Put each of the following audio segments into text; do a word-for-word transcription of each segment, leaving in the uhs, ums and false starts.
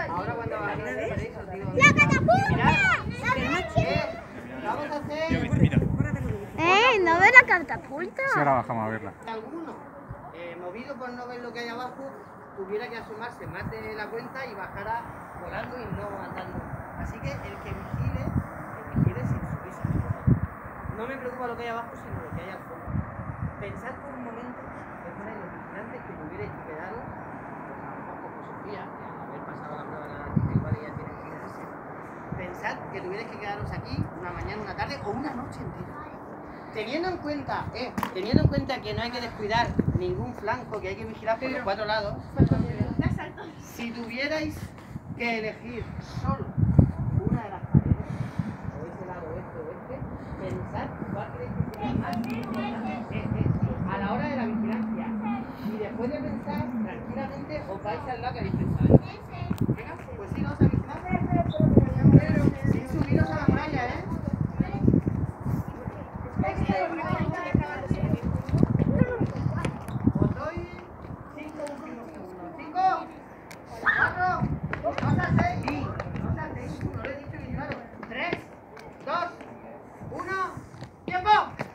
Ahora cuando bajemos de paraíso, digo... ¡La catapulta! Mirad, eh, vamos a hacer... Mira, ¡Eh! ¿No ves la catapulta? si ahora bajamos a verla. Alguno, eh, movido por no ver lo que hay abajo, tuviera que asomarse más de la cuenta y bajara volando y no andando. Así que el que vigile, que vigile sin subirse al suelo. No me preocupa lo que hay abajo, sino lo que hay al fondo. Pensad por un momento que fuerais los vigilantes que tuvierais que quedaros, pues a lo mejor como Sofía, que al haber pasado la prueba de la chica igual ella tiene que quedarse. Pensad que tuvierais que quedaros aquí una mañana, una tarde o una noche entera. Teniendo en cuenta, eh, teniendo en cuenta que no hay que descuidar ningún flanco, que hay que vigilar por los cuatro lados, si tuvierais que elegir solo una de las paredes, o ese lado, este o este, pensad cuál creéis que sería más importante eh, eh, a la hora de la vigilancia. Y después de pensar, tranquilamente os vais al lado que habéis pensado. Venga, pues sí, vamos a vigilar. Sin subiros a la muralla, ¿eh? Os doy cinco últimos segundos. Cinco, cuatro, dos a seis y dos a seis. No le he dicho que llevaron. Tres, dos, uno, tiempo.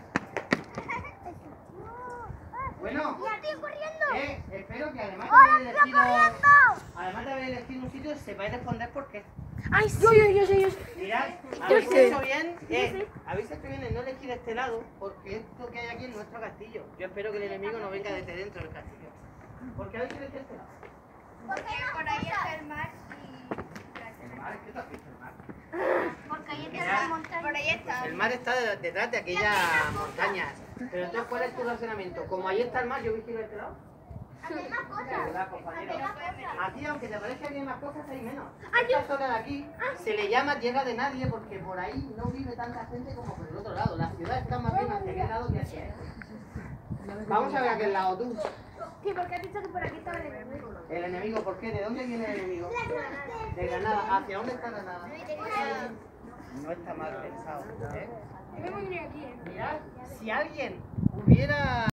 Bueno, eh, espero que además de haber elegido, además de haber elegido un sitio, sepáis responder por qué. ¡Ay, yo, yo, yo, yo! Mirad, habéis hecho bien, eh, habéis hecho bien en no elegir este lado, porque esto que hay aquí es nuestro castillo. Yo espero que el enemigo no venga desde dentro del castillo. ¿Por qué habéis elegido este lado? Porque por ahí está el mar El mar, ¿qué te has visto el mar? y... Porque ahí está la montaña. Por ahí está. El mar está de- detrás de aquellas montañas. Pero entonces, ¿cuál es tu razonamiento? Como ahí está el mar, yo vigilo este lado. Hacer más cosas. De verdad, compañero. Hacer más cosas. Aquí, aunque te parezca que hay más cosas, hay menos. Esta zona de aquí se le llama tierra de nadie porque por ahí no vive tanta gente como por el otro lado. La ciudad está más bien hacia aquel lado que hacia este. Vamos a ver aquel lado, tú. Sí, porque has dicho que por aquí estaba el enemigo. El enemigo, ¿por qué? ¿De dónde viene el enemigo? De Granada. ¿Hacia dónde está Granada? No está mal pensado, ¿eh? Hemos venido aquí, ¿eh? Mirad, si alguien hubiera...